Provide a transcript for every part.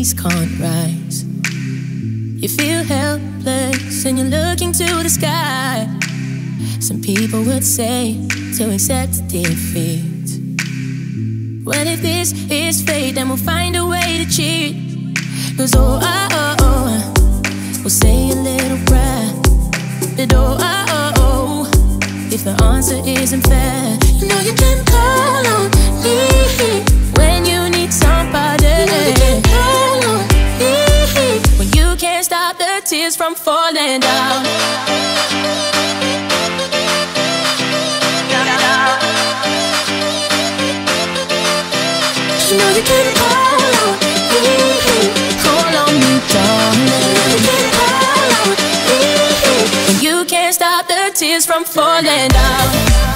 seas can't rise. You feel helpless and you're looking to the sky. Some people would say to accept defeat. Well, if this is fate, then we'll find a way to cheat. 'Cause we'll say a little prayer. But if the answer isn't fair, you know you can call on me when you need somebody. You know you can call on me when you can't stop the tears from falling down. You know you can call on me, darling. You can call on me when you can't stop the tears from falling down.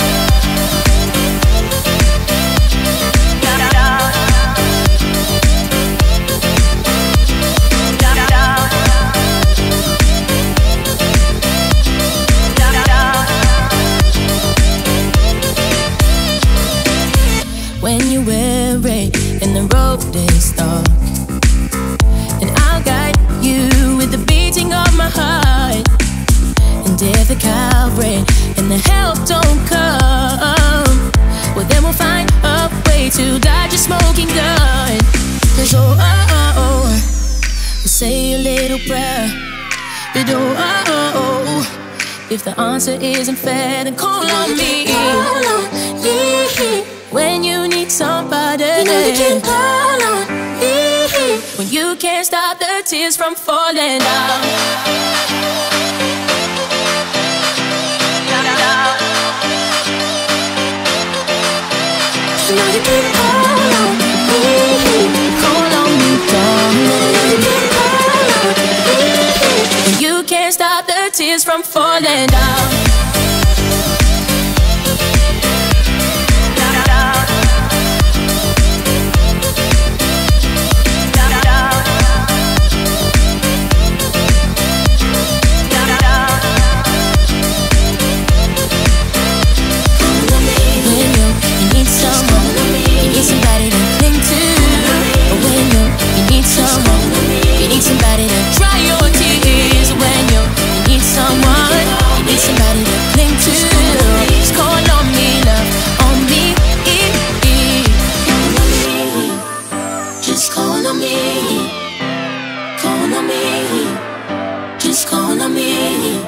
When you're weary and the road is dark, and I'll guide you with the beating of my heart. And if the calvary and the help don't come, well then we'll find a way to dodge a smoking gun. 'Cause we'll say a little prayer. But if the answer isn't fair, then call on me. Call on me when you need somebody. You know you can call on me when you can't stop the tears from falling down. You know you can call on me, darling. You can call on me when you can't stop the tears from falling down. Somebody to cling to. When you need someone, you need somebody to dry your tears. When you need someone, you need somebody to cling to. Just call on me, love, on me. Just call on me, call on me. Just call on me.